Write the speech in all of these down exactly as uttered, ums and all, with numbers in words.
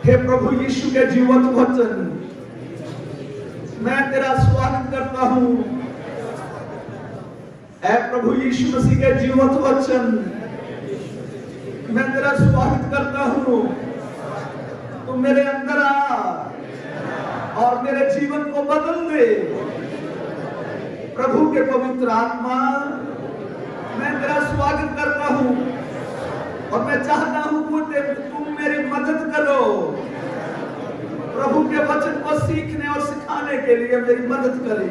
हे प्रभु यीशु के जीवंत वचन, मैं तेरा स्वागत करता हूं। हे प्रभु यीशु मसीह के जीवंत वचन, मैं तेरा स्वागत करता हूं। तू मेरे अंदर आ और मेरे जीवन को बदल दे। प्रभु के पवित्र आत्मा, मैं तेरा स्वागत करता हूं और मैं चाहता हूं कि तुम मेरी मदद करो। प्रभु के वचन को सीखने और सिखाने के लिए मेरी मदद करें,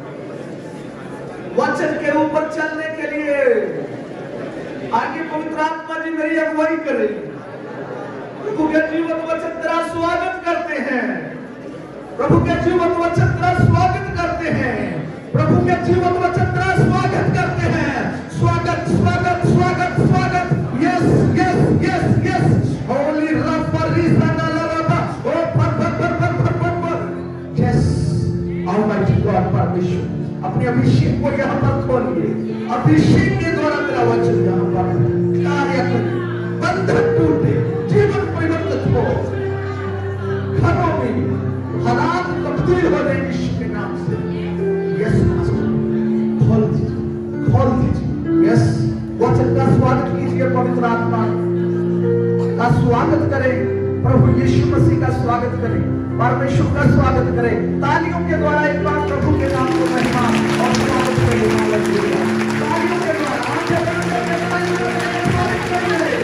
वचन के ऊपर चलने के लिए आगे पवित्र आत्मा जी मेरी अगुवाई करें। प्रभु के जीवन वचन तेरा स्वागत करते हैं। प्रभु के जीवन वचन तेरा स्वागत करते हैं। प्रभु के जीवन वचन तेरा स्वागत करते हैं। स्वागत स्वागत स्वागत स्वागत। Yes yes yes yes. Holy रफरीसनालाबा ओ पर पर पर पर पर पर पर। यस ऑलमाइटी गॉड परमेश्वर, अपने अभिषेक को यहाँ पर खोलिए। अभिषेक के द्वारा तेरा वचन यहाँ पर कार्य करे, बंधन टूटे, जीवन परिवर्तित हो, घरों में हालात तब्दील हो जाए यीशु के नाम से। यस खोल दीजिए, खोल दीजिए। यस वचन का स्वागत कीजिए, पवित्र आत्मा का स्वागत करें, प्रभु यीशु मसीह का स्वागत करें, परमेश्वर का स्वागत करें। तालियों के द्वारा एक बार प्रभु के नाम को महिमा और स्वागत करें। तालियों के द्वारा आंखें बंद करके स्वागत करें।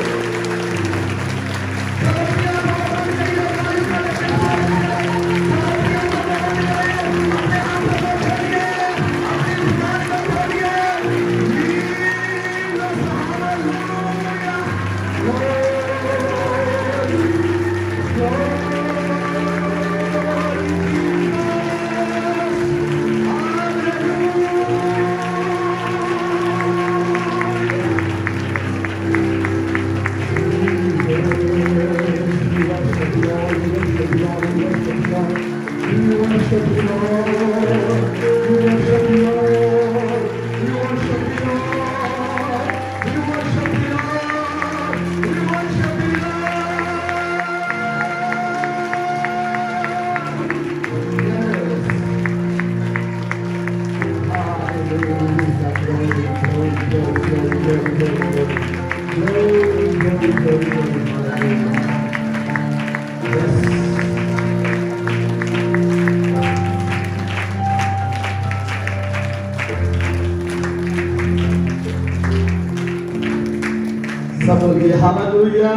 Hallelujah,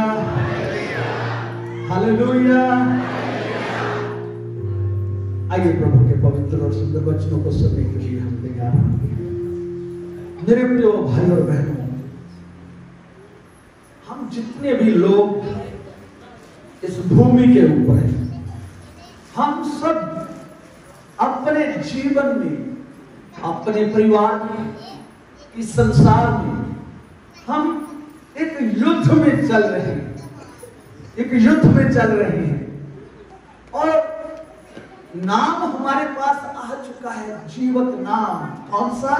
hallelujah. आइए प्रभु के पवित्र और सुंदर वचनों को सुनने के लिए हम तैयार हैं। मेरे प्रिय भाई और बहनों, हम जितने भी लोग इस भूमि के ऊपर हैं, हम सब अपने जीवन में, अपने परिवार में, इस संसार में हम एक युद्ध में चल रहे हैं, एक युद्ध में चल रहे हैं और नाम हमारे पास आ चुका है, जीवत नाम। कौन सा?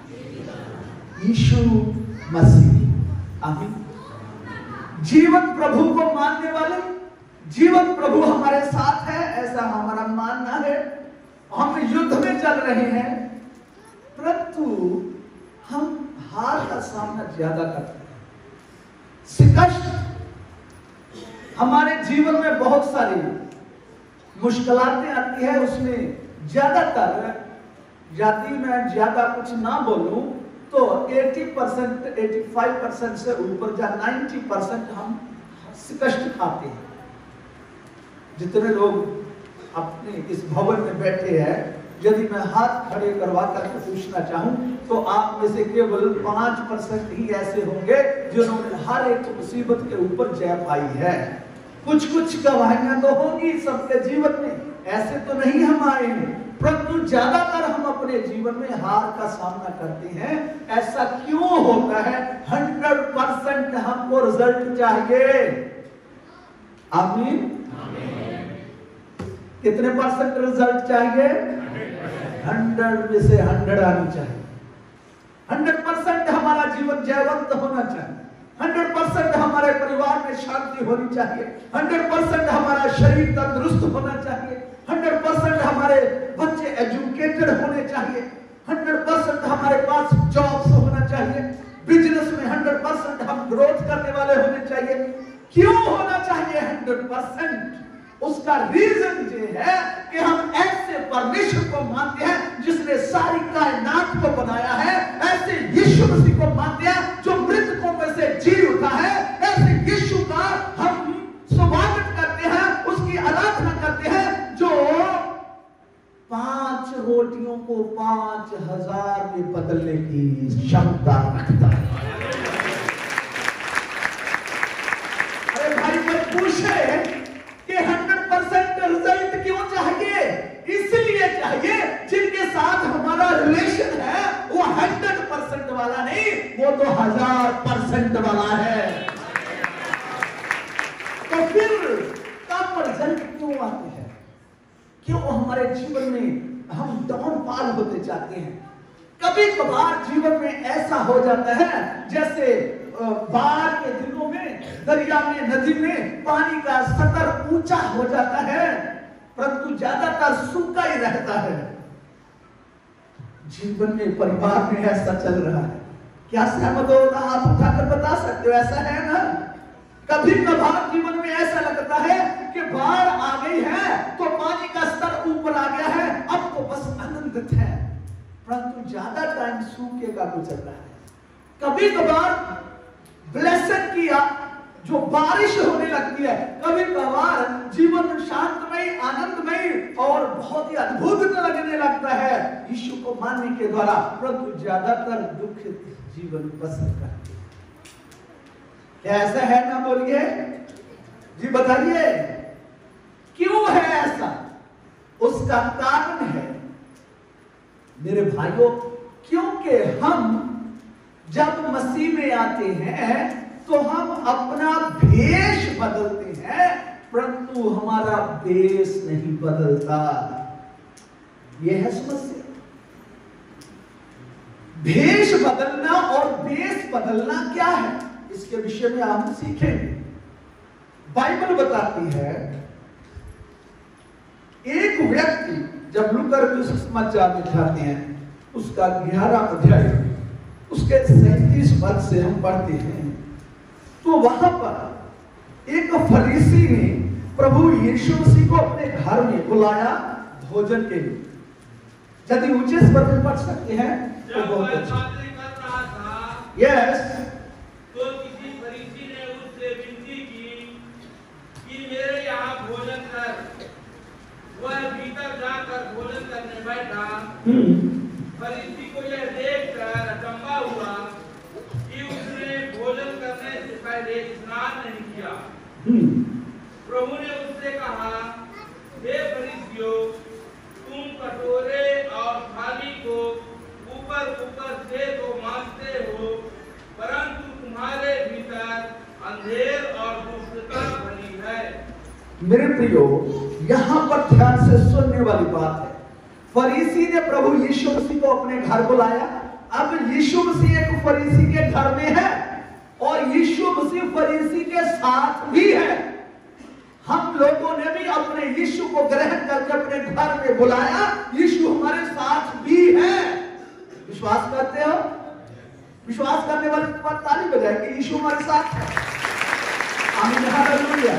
यीशु मसीह। आमीन। जीवत प्रभु को मानने वाले, जीवत प्रभु हमारे साथ है, ऐसा हमारा मानना है। हम युद्ध में चल रहे हैं, परंतु हम हार का सामना ज्यादा करते हैं। कष्ट हमारे जीवन में बहुत सारी मुश्किलातें आती है, उसमें ज्यादातर, यदि मैं ज्यादा कुछ ना बोलूं तो अस्सी परसेंट, पचासी परसेंट से ऊपर या नब्बे परसेंट हम कष्ट खाते हैं। जितने लोग अपने इस भवन में बैठे हैं, यदि मैं हाथ खड़े करवा करके पूछना चाहूं तो आप में से केवल पांच परसेंट ही ऐसे होंगे जिन्होंने हर एक मुसीबत के ऊपर जय पाई है। कुछ कुछ गवाहियां तो होंगी सबके जीवन में, ऐसे तो नहीं हम आए हैं, परंतु ज्यादातर हम अपने जीवन में हार का सामना करते हैं। ऐसा क्यों होता है? हंड्रेड परसेंट हमको रिजल्ट चाहिए। आमीन। कितने परसेंट रिजल्ट चाहिए? हंड्रेड में से हंड्रेड आनी चाहिए। हंड्रेड परसेंट हमारा जीवन जयवंत होना चाहिए। हंड्रेड परसेंट हमारे परिवार में शांति होनी चाहिए, हंड्रेड परसेंट हमारा शरीर तंदुरुस्त होना चाहिए, हंड्रेड परसेंट हमारे बच्चे एजुकेटेड होने चाहिए, हंड्रेड परसेंट हमारे पास जॉब्स होना चाहिए, बिजनेस में हंड्रेड परसेंट हम ग्रोथ करने वाले होने चाहिए। क्यों होना चाहिए हंड्रेड परसेंट? उसका रीजन ये है कि हम ऐसे परमेश्वर को मानते हैं जिसने सारी कायनात को बनाया है, ऐसे यीशु मसीह को मानते हैं जो मृतकों में से जी उठा है, ऐसे यीशु का हम स्वागत करते हैं, उसकी आराधना करते हैं जो पांच रोटियों को पांच हजार में बदलने की क्षमता रखता है। अरे भाई कोई पूछे कि हंड्रेड परसेंट रिजल्ट क्यों चाहिए? इसलिए चाहिए जिनके साथ हमारा रिलेशन है वो हंड्रेड परसेंट वाला नहीं, वो तो हजार परसेंट वाला है। तो फिर कम रिजल्ट क्यों आते हैं? क्यों हमारे जीवन में हम डाउनफॉल होते जाते हैं? कभी कभार जीवन में ऐसा हो जाता है जैसे बाढ़ के दिनों में दरिया में, नदी में पानी का स्तर ऊंचा हो जाता है, परंतु ज्यादातर सूखा ही रहता है। जीवन में, परिवार में ऐसा चल रहा है। क्या सहमत होगा? आप उठाकर बता सकते हो, ऐसा है ना? कभी कभार जीवन में ऐसा लगता है कि बाढ़ आ गई है तो पानी का स्तर ऊपर आ गया है, अब तो बस आनंदित है, परंतु ज्यादा टाइम सूखे का गुजर रहा है। कभी कभार ब्लेसिंग किया जो बारिश होने लगती है, कभी कभार जीवन शांतमय, आनंदमय और बहुत ही अद्भुत लगने लगता है यीशु को मानने के द्वारा, परंतु ज्यादातर दुखित जीवन बसर करते हैं। क्या ऐसा है ना? बोलिए जी, बताइए क्यों है ऐसा? उसका कारण है मेरे भाइयों, क्योंकि हम जब मसीह में आते हैं तो हम अपना भेष बदलते हैं, परंतु हमारा बेस नहीं बदलता। यह है समस्या। भेष बदलना और बेस बदलना क्या है, इसके विषय में हम सीखेंगे। बाइबल बताती है एक व्यक्ति जब लूका सुसमाचार में जाते हैं, उसका ग्यारह अध्याय उसके सैंतीस पद से हम पढ़ते हैं, तो वहां पर एक फरीसी ने प्रभु यीशु मसीह को अपने घर में बुलाया भोजन के लिए। यदि ऊंचे स्वर में पढ़ सकते हैं तो बहुत अच्छा। यस। तो किसी फरीसी ने उससे विनती की कि मेरे यहाँ भोजन कर। वह भीतर जाकर भोजन करने बैठा। फरीसी को यह देखकर अचंभा हुआ कि उसने भोजन करने से पहले स्नान नहीं किया। प्रभु ने उससे कहा, हे फरीसियों, तुम कटोरे और थाली को ऊपर ऊपर से तो मांजते हो, परंतु तुम्हारे भीतर अंधेर और दुष्टता भरी है। मेरे प्रियो, यहाँ पर ध्यान से सुनने वाली बात है। फरीसी ने प्रभु यीशु मसीह को अपने घर बुलाया। अब यीशु मसीह एक फरीसी के घर में है और यीशु मसीह फरीसी के साथ भी है। हम लोगों ने भी अपने यीशु को ग्रहण करके अपने घर में बुलाया, यीशु हमारे साथ भी है। विश्वास करते हो? विश्वास करने वाले के बाद ताली बजाएंगे, यीशु हमारे साथ है। आमीन, हालेलुया।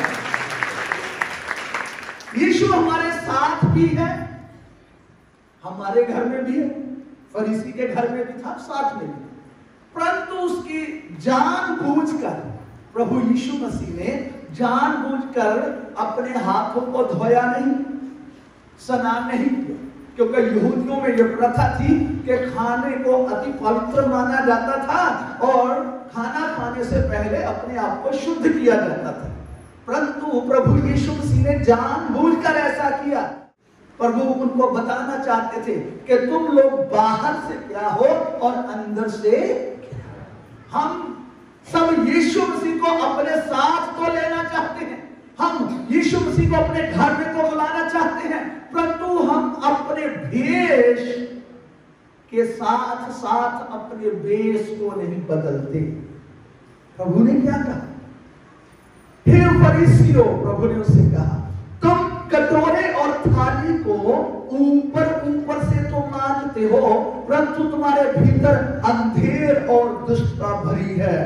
यीशु हमारे साथ भी है, हमारे घर में भी है, फरीसी के घर में भी था, साथ में भी, परंतु उसकी जानबूझकर प्रभु यीशु मसीह ने जानबूझकर अपने हाथों को धोया नहीं, स्नान नहीं किया, क्योंकि यहूदियों में यह प्रथा थी कि खाने को अति पवित्र माना जाता था और खाना खाने से पहले अपने आप को शुद्ध किया जाता था। परंतु प्रभु यीशु मसीह ने जानबूझकर ऐसा किया। प्रभु उनको बताना चाहते थे कि तुम लोग बाहर से क्या हो और अंदर से क्या हो। हम सब यीशु मसीह को अपने साथ तो लेना चाहते हैं, हम यीशु मसीह को अपने घर में तो बुलाना चाहते हैं, परंतु हम अपने भेष के साथ साथ अपने बेस को नहीं बदलते। प्रभु ने क्या कहा? हे फरीसियों, प्रभु ने उससे कहा, तुम कटोरे और थाली को ऊपर ऊपर से तो मानते हो, परंतु तुम्हारे भीतर अंधेर और दुष्टता भरी है।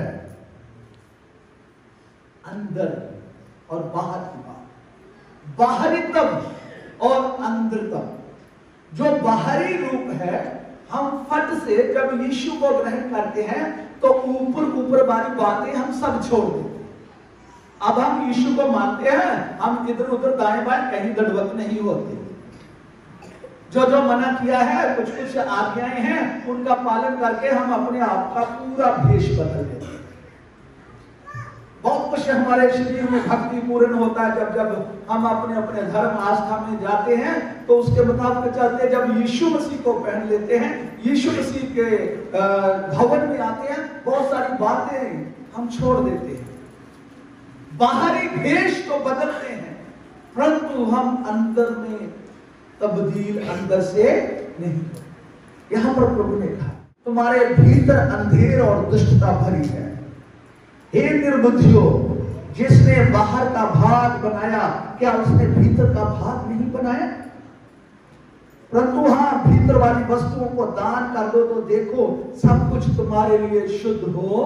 अंदर और बाहर की बात, बाहरी तब और अंदर तब। जो बाहरी रूप है, हम फट से जब यीशु को ग्रहण करते हैं तो ऊपर ऊपर वाली बातें हम सब छोड़ देते। अब हम यीशु को मानते हैं, हम इधर उधर दाएं बाएं कहीं दंडवत नहीं होते। जो जो मना किया है, कुछ कुछ आज्ञाएं हैं, उनका पालन करके हम अपने आप का पूरा भेष बदल देते हैं। बहुत कुछ हमारे शरीर में भक्ति पूर्ण होता है जब जब हम अपने अपने धर्म आस्था में जाते हैं, तो उसके मुताबिक चलते। जब यीशु मसीह को पहन लेते हैं, यीशु मसीह के भवन में आते हैं, बहुत सारी बातें हम छोड़ देते हैं। बाहरी भेष तो बदलते हैं, परंतु हम अंदर में तब्दील अंदर से नहीं होते। यहां पर प्रभु ने कहा, तुम्हारे भीतर अंधेर और दुष्टता भरी है। हे निर्बुद्धियों, जिसने बाहर का भाग बनाया, क्या उसने भीतर का भाग नहीं बनाया? परंतु हाँ, भीतर वाली वस्तुओं को दान कर दो तो देखो सब कुछ तुम्हारे लिए शुद्ध हो।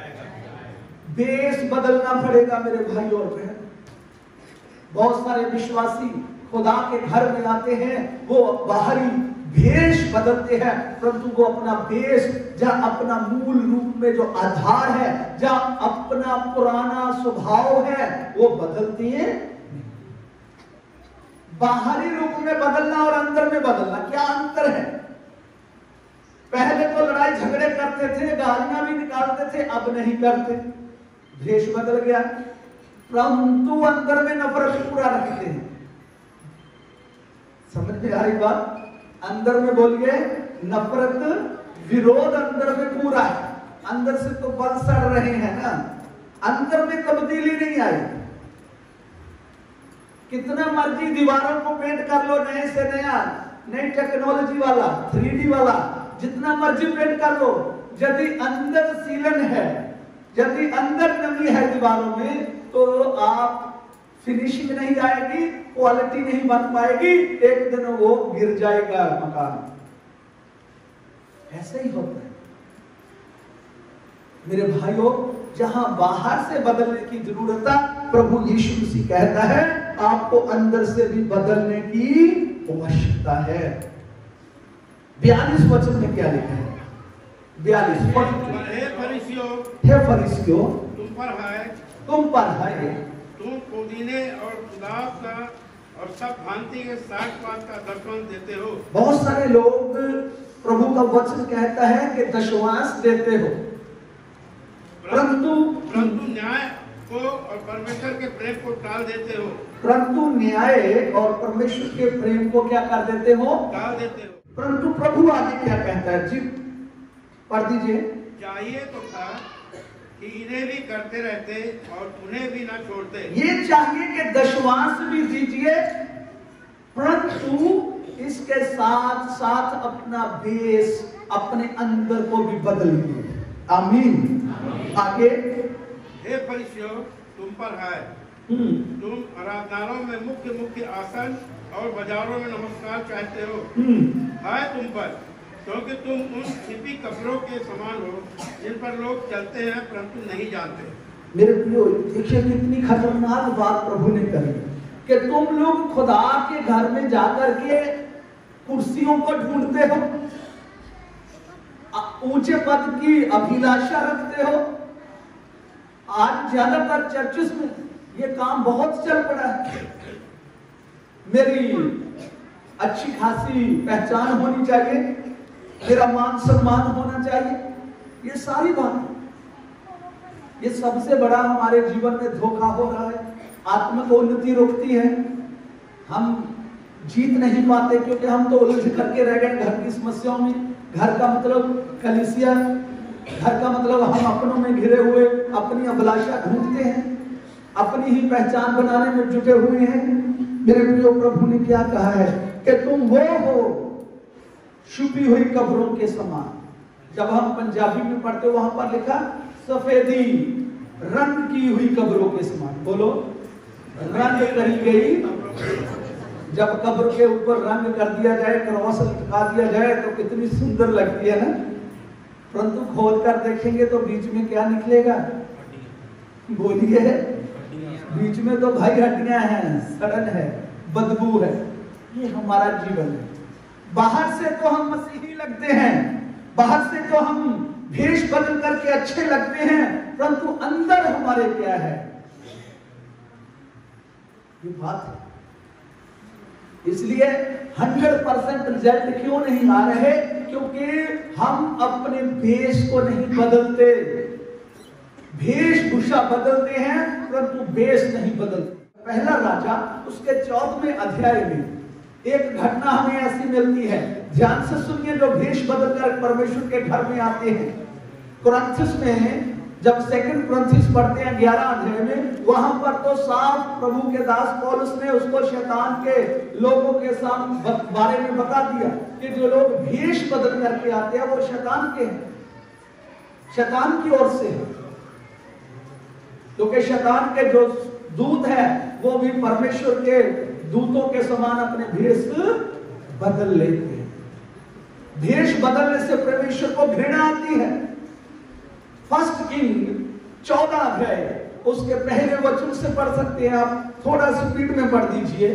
देश बदलना पड़ेगा मेरे भाई और बहन। बहुत सारे विश्वासी खुदा के घर में आते हैं, वो बाहरी भेष बदलते हैं, परंतु वो अपना भेष, जहां अपना मूल रूप में जो आधार है, जहां अपना पुराना स्वभाव है, वो बदलते हैं। बाहरी रूप में बदलना और अंदर में बदलना, क्या अंतर है? पहले तो लड़ाई झगड़े करते थे, गालियां भी निकालते थे, अब नहीं करते, भेष बदल गया। परंतु अंदर में नफरत पूरा रखते हैं। समझ में आ रही बात? अंदर में बोलिए, नफरत, विरोध अंदर में पूरा है। अंदर से तो बल सड़ रहे हैं ना, अंदर में तब्दीली नहीं आई। कितना मर्जी दीवारों को पेंट कर लो, नए से नया, नई टेक्नोलॉजी वाला, थ्री डी वाला, जितना मर्जी पेंट कर लो, यदि अंदर सीलन है, यदि अंदर नमी है दीवारों में, तो आप फिनिशिंग नहीं आएगी, क्वालिटी नहीं बन पाएगी, एक दिन वो गिर जाएगा मकान। ऐसे ही होता है मेरे भाइयों। जहां बाहर से बदलने की जरूरत है, प्रभु यीशु मसीह कहता है आपको अंदर से भी बदलने की आवश्यकता है। बयालीस वचन में क्या लिखा है? बयालीस, हे फरीसियों, हे फरीसियों, तुम पर है, तुम पर है, तुम पुदीने और गुलाब का और सब भांति के साग पात का दशमांश देते हो। बहुत सारे लोग, प्रभु का वचन कहता है कि दशमांश देते हो, परंतु परंतु न्याय को और परमेश्वर के प्रेम को टाल देते हो। परंतु न्याय और परमेश्वर के प्रेम को क्या कर देते हो? टाल देते हो। परंतु प्रभु आगे क्या कहता है जी? पढ़ दीजिए। चाहिए तो था कि इन्हें भी करते रहते और उन्हें भी ना छोड़ते। ये चाहिए कि दशमांश भी दीजिए, परंतु इसके साथ साथ अपना भेष, अपने अंदर को भी बदलिए। आमीन। आगे, हे फरीसियों, तुम पर है, तुम आराधनालयों में मुख्य मुख्य आसन और बाजारों में नमस्कार चाहते हो। है तुम पर, क्योंकि तुम उन छिपी कब्रों के समान हो जिन पर लोग चलते हैं परंतु नहीं जानते। मेरे प्रियो, देखिए कितनी खतरनाक बात प्रभु ने कही कि तुम लोग खुदा के घर में जाकर के कुर्सियों को ढूंढते हो, ऊंचे पद की अभिलाषा रखते हो। आज ज्यादातर चर्चेस में ये काम बहुत चल पड़ा है। मेरी अच्छी खासी पहचान होनी चाहिए, मेरा मान सम्मान होना चाहिए, ये सारी बात, ये सबसे बड़ा हमारे जीवन में धोखा हो रहा है। आत्मिक उन्नति रुकती है, हम जीत नहीं पाते क्योंकि हम तो उलझ करके रह गए घर की समस्याओं में। घर का मतलब कलीसिया, घर का मतलब हम अपनों में घिरे हुए अपनी अभिलाषा ढूंढते हैं, अपनी ही पहचान बनाने में जुटे हुए हैं। मेरे प्रियो, प्रभु ने क्या कहा है कि तुम वो हो छुपी हुई कब्रों के समान। जब हम पंजाबी में पढ़ते वहां पर लिखा सफेदी, रंग की हुई कब्रों के समान। बोलो, रंग करी गई। जब कब्र के ऊपर रंग कर दिया जाए, क्रॉस लटका दिया जाए तो कितनी सुंदर लगती है ना, परंतु खोद कर देखेंगे तो बीच में क्या निकलेगा? बोलिए, बीच में तो भाई हड्डियां हैं, सड़न है, बदबू है। ये हमारा जीवन है। बाहर से तो हम मसीही लगते हैं, बाहर से तो हम भेष बदल करके अच्छे लगते हैं, परंतु अंदर हमारे क्या है? ये बात है। इसलिए हंड्रेड परसेंट रिजल्ट क्यों नहीं आ रहे? क्योंकि हम अपने भेष को नहीं बदलते। वेशभूषा बदलते हैं परंतु वेश नहीं बदलते। पहला राजा उसके चौदहवें अध्याय में एक घटना हमें ऐसी मिलती है, ध्यान से सुनिए, जो वेश बदलकर परमेश्वर के घर में आते हैं। कुरिन्थियों में जब सेकंड कुरिन्थियों पढ़ते हैं ग्यारह अध्याय में, वहां पर तो साफ प्रभु के दास पौलुस ने उसको शैतान के लोगों के सामने बारे में बता दिया कि जो लोग वेश बदल करके आते हैं वो शैतान के हैं, शैतान की ओर से है। क्योंकि शैतान के जो दूत है वो भी परमेश्वर के दूतों के समान अपने भेष बदल लेते हैं। भेष बदलने से परमेश्वर को घृणा आती है। फर्स्ट किंग चौदह अध्याय उसके पहले वचन से पढ़ सकते हैं आप, थोड़ा स्पीड में पढ़ दीजिए।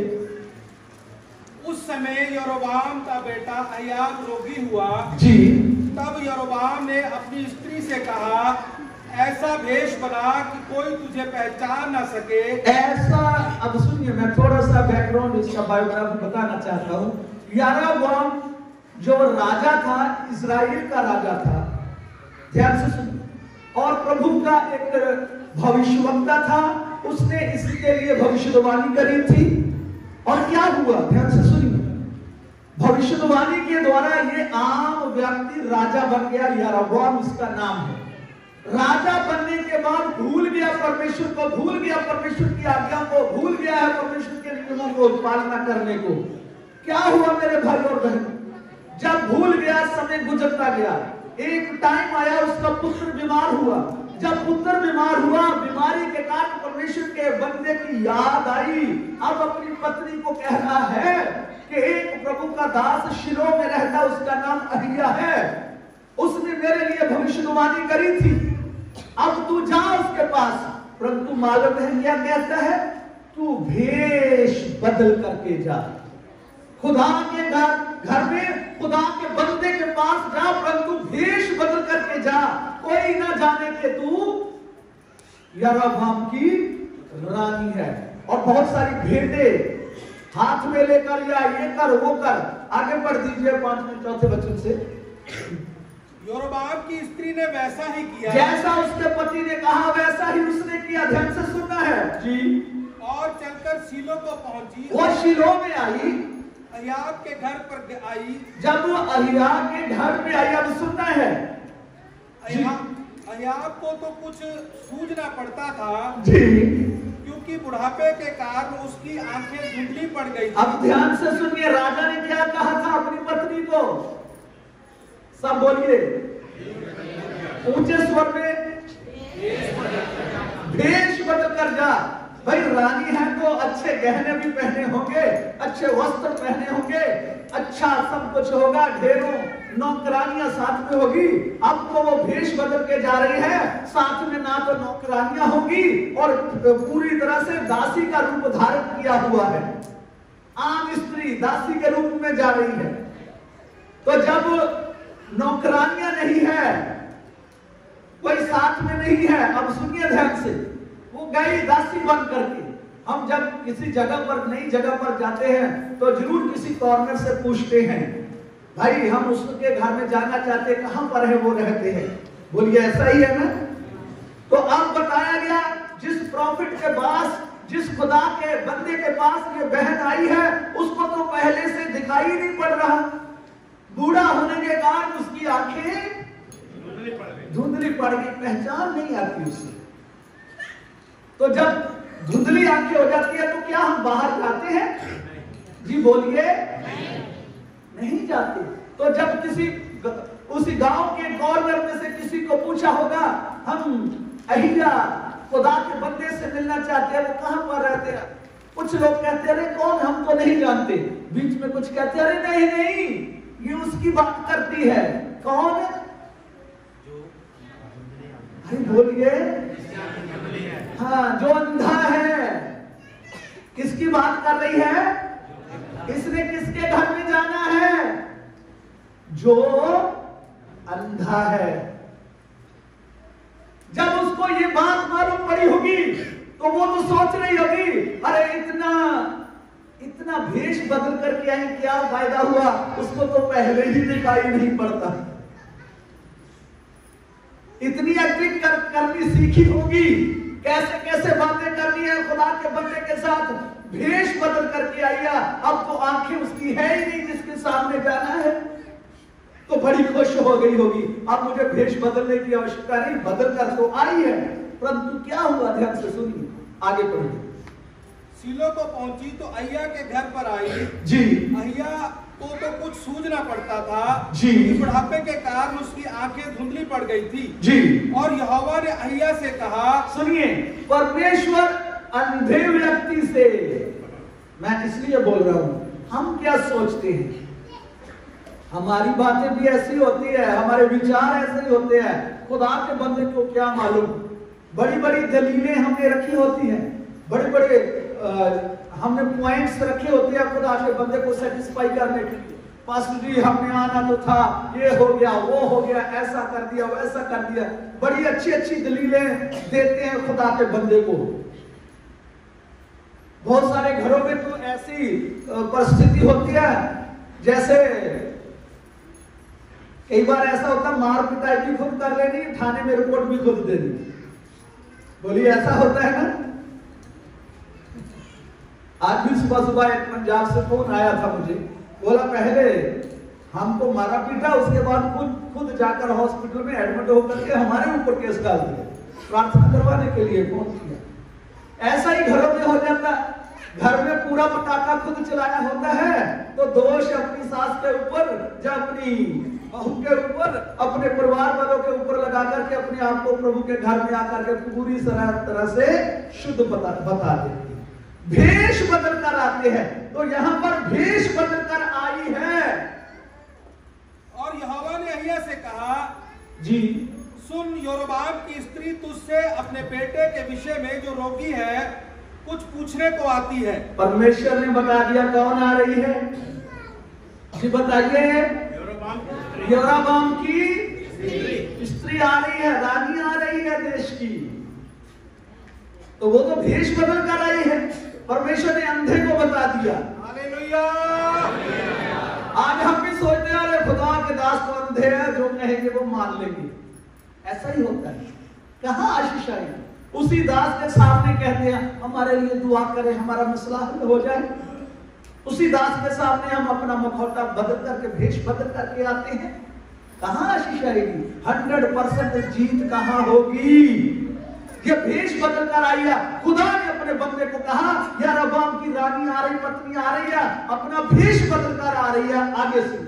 उस समय यरोबाम का बेटा अय्याब रोगी हुआ जी। तब यरोबाम ने अपनी स्त्री से कहा, ऐसा भेष बना कि कोई तुझे पहचान ना सके। ऐसा, अब सुनिए, मैं थोड़ा सा बैकग्राउंड इसका बायोग्राफी बताना चाहता हूँ। यरोबाम जो राजा था, इजराइल का राजा था, ध्यान से सुनिए, और प्रभु का एक भविष्यवक्ता था। उसने इसी के लिए भविष्यवाणी करी थी। और क्या हुआ, ध्यान से सुनिए, भविष्यवाणी के द्वारा ये आम व्यक्ति राजा बन गया। यरोबाम उसका नाम है। राजा बनने के बाद भूल गया परमेश्वर को, भूल गया परमेश्वर की आज्ञा को, भूल गया है परमेश्वर के नियमों को पालना करने को। क्या हुआ मेरे भाई और बहन, जब भूल गया, समय गुजरता गया, एक टाइम आया उसका पुत्र बीमार हुआ। जब पुत्र बीमार हुआ, बीमारी के कारण परमेश्वर के बंदे की याद आई। अब अपनी पत्नी को कह रहा है कि एक प्रभु का दास शिलो में रहता, उसका नाम अहिया है, उसने मेरे लिए भविष्यवाणी करी थी, अब तू जा उसके पास। परंतु मालूम है क्या कहता है, तू भेष बदल करके जा, खुदा के घर घर में खुदा के बंदे के पास जा, परंतु भेष बदल करके जा, कोई ना जाने के तू यरोबाम की रानी है। और बहुत सारी भेंटें हाथ में लेकर, या ये कर वो कर। आगे बढ़ दीजिए पांचवें चौथे वचन से। यरोबाम की स्त्री ने वैसा ही किया, जैसा उसके पति ने कहा वैसा ही उसने किया। ध्यान से सुनना है जी। और चलकर शीलो को पहुंची। वो शीलो में आई, अय्याब के घर पर आई। जब वो अय्याब के घर में आई, अब सुनना है, अय्याब को तो कुछ सूझना पड़ता था जी, क्योंकि बुढ़ापे के कारण उसकी आंखें धुंधली पड़ गई। अब ध्यान से सुनिए, राजा ने क्या कहा था अपनी पत्नी को, सब बोलिए ऊंचे स्वर में, भेष बदल कर जा। भाई रानी है तो अच्छे गहने भी पहने होंगे, अच्छे वस्त्र पहने होंगे, अच्छा सब कुछ होगा, ढेरों नौकरानियां साथ में होगी। अब तो वो भेष बदल के जा रही है, साथ में ना तो नौकरानियां होगी और पूरी तरह से दासी का रूप धारण किया हुआ है। आम स्त्री दासी के रूप में जा रही है। तो जब नौकरानियां नहीं है, कोई साथ में नहीं है, अब सुनिए ध्यान से, वो गई दासी बन करके। हम जब किसी जगह पर, नई जगह पर जाते हैं तो जरूर किसी कॉर्नर से पूछते हैं, भाई हम उसके घर में जाना चाहते हैं, कहां पर है वो रहते हैं, बोलिए ऐसा ही है ना। तो अब बताया गया, जिस प्रॉफिट के पास, जिस खुदा के बंदे के पास ये बहन आई है, उसको तो पहले से दिखाई नहीं पड़ रहा। बूढ़ा होने के कारण उसकी आंखें धुंधली पड़ गई, पहचान नहीं आती उसे। तो जब धुंधली आंखें हो जाती है तो क्या हम बाहर जाते हैं जी, बोलिए नहीं जाते। तो जब किसी उसी गांव के कॉर्नर में से किसी को पूछा होगा, हम अहिया खुदा के बंदे से मिलना चाहते हैं, वो कहां पर रहते हैं? कुछ लोग कहते हैं अरे कौन, हम तो नहीं जानते। बीच में कुछ कहते हैं अरे नहीं नहीं ये उसकी बात करती है। कौन? अरे बोलिए। हाँ, जो अंधा है। किसकी बात कर रही है? इसने किसके घर में जाना है? जो अंधा है। जब उसको ये बात मालूम पड़ी होगी तो वो तो सोच रही होगी अरे इतना इतना भेष बदल करके आई, क्या फायदा हुआ, उसको तो पहले ही दिखाई नहीं पड़ता। इतनी एक्टिंग कर, करनी सीखी होगी, कैसे कैसे बातें करनी है खुदा के बंदे के साथ। भेष बदल करके आई है, अब तो आंखें उसकी है ही नहीं जिसके सामने जाना है, तो बड़ी खुश हो गई होगी। अब मुझे भेष बदलने की आवश्यकता नहीं, बदल कर तो आई है। परंतु क्या हुआ, ध्यान से सुनिए, आगे पढ़िए। सीलो को पहुंची तो अय्या के घर पर आई जी। अय्या को तो कुछ सूझना पड़ता था जी। बुढ़ापे के कारण उसकी आंखें धुंधली पड़ गई थी जी। और यहोवा ने अय्या से कहा, सुनिए, परमेश्वर अंधे व्यक्ति से, मैं इसलिए बोल रहा हूं, हम क्या सोचते हैं, हमारी बातें भी ऐसी होती है, हमारे विचार ऐसे ही होते हैं, खुदा के बंदे को क्या मालूम। बड़ी बड़ी दलीलें हमने रखी होती हैं, बड़े बड़े आ, हमने पॉइंट्स रखे होते हैं खुदा के बंदे को सेटिस्फाई करने के लिए। पास्टर जी हमने आना तो था, ये हो गया वो हो गया, ऐसा कर दिया वैसा कर दिया, बड़ी अच्छी अच्छी दलीलें देते हैं खुदा के बंदे को। बहुत सारे घरों में तो ऐसी परिस्थिति होती है, जैसे कई बार ऐसा होता, मार पिटाई भी खुद कर लेनी, थाने में रिपोर्ट भी खुद देनी। बोलिए, ऐसा होता है ना। आज भी सुबह सुबह एक पंजाब से फोन आया था मुझे, बोला पहले हमको मारा पीटा, उसके बाद खुद खुद जाकर हॉस्पिटल में एडमिट होकर के हमारे ऊपर केस डाल दिया, प्रार्थना करवाने के लिए फोन किया। ऐसा ही घरों में हो जाता, घर में पूरा पटाखा खुद चलाया होता है तो दोष अपनी सास के ऊपर या अपनी बहू के ऊपर, अपने परिवार वालों के ऊपर लगा करके अपने आप को प्रभु के घर में आकर के पूरी तरह से शुद्ध बता बता देते, भेष बदल कर आते हैं। तो यहां पर भेष बदल कर आई है। और यहोवा ने अय्या से कहा, जी सुन, योरोबाम की स्त्री तुझसे अपने बेटे के विषय में जो रोगी है कुछ पूछने को आती है। परमेश्वर ने बता दिया कौन आ रही है जी, बताइए। योरोबाम की स्त्री आ रही है, रानी आ रही है देश की। तो वो तो भेष बदल कर आई है, परमेश्वर ने अंधे को बता दिया। हालेलुया। आज हम भी सोचते हैं अरे खुदा के दास तो अंधे हैं, जो कहेंगे वो मान लेंगे। ऐसा ही होता है। कहां आशीष आई? उसी दास के सामने कहते हैं हमारे लिए दुआ करें, हमारा मसला हल हो जाए। उसी दास के सामने हम अपना मुखौटा बदल करके, भेष बदल करके आते हैं। कहां आशीष आएगी? हंड्रेड परसेंट जीत कहां होगी? ये भेष बदल कर आई है। खुदा ने अपने बंदे को कहा, यार अबाम की रानी आ रही, पत्नी आ रही है, अपना भेष बदल कर आ रही है। आगे सुन,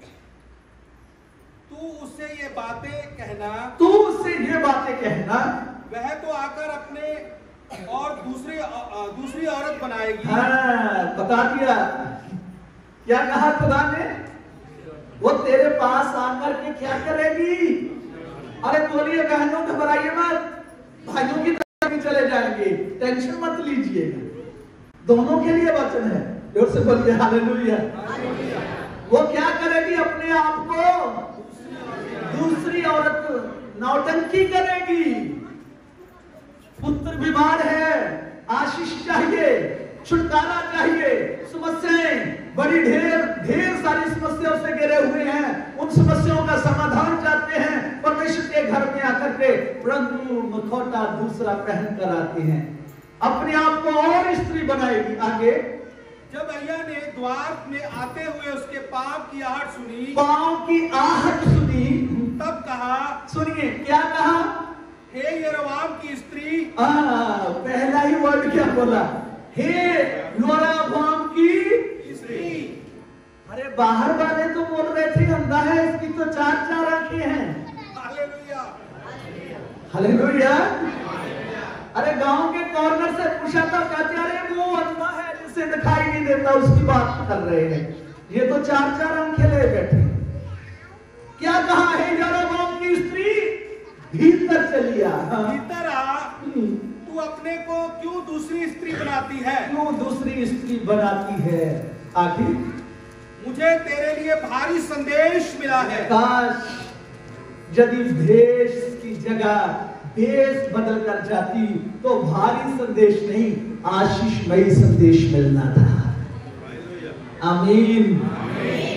तू उससे ये बातें कहना, तू उससे ये बातें कहना, वह तो आकर अपने और दूसरी दूसरी औरत बनाएगी। हाँ, बता दिया। क्या कहा खुदा ने? वो तेरे पास आकर के क्या करेगी? अरे बोलिए बहनों, घबराइए मत, भाइयों की तरफ भी चले जाएंगे, टेंशन मत लीजिएगा, दोनों के लिए वचन है। जोर से बोलिए हालेलुया। वो क्या करेगी? अपने आप को दूसरी औरत नौटंकी करेगी। पुत्र बीमार है, आशीष चाहिए, छुटकारा चाहिए, समस्याएं बड़ी ढेर ढेर सारी समस्याओं से घिरे हुए हैं, उन समस्याओं का समाधान चाहते हैं परमेश्वर के घर में आकर के, परंतु मुखौटा दूसरा पहन कर आते हैं, अपने आप को और स्त्री बनाएगी। आगे, जब अय्या ने द्वार में आते हुए उसके पांव की आहट सुनी, पांव की आहट सुनी, तब कहा, सुनिए क्या कहा? हे यरोबाम की स्त्री। आ, पहला ही वर्ड क्या बोला? हे योरोबाम की स्त्री। अरे बाहर वाले तो बोल रहे थे अंधा है, इसकी तो चार चार आंखें हैं। हालेलुया। हालेलुया। अरे गांव के कॉर्नर से पूछा था, कहते अरे वो अंधा है जिसे दिखाई नहीं देता, उसकी बात कर रहे हैं। ये तो चार चार अंक खेले बैठे। क्या कहा है यारोबाम की स्त्री? भीतर चलिया। भीतर आ। तू अपने को क्यों दूसरी स्त्री बनाती है? क्यों दूसरी स्त्री बनाती है? आखिर मुझे तेरे लिए भारी संदेश मिला है। काश यदि भेष की जगह भेष बदल कर जाती तो भारी संदेश नहीं, आशीषमयी संदेश मिलना था। आमीन।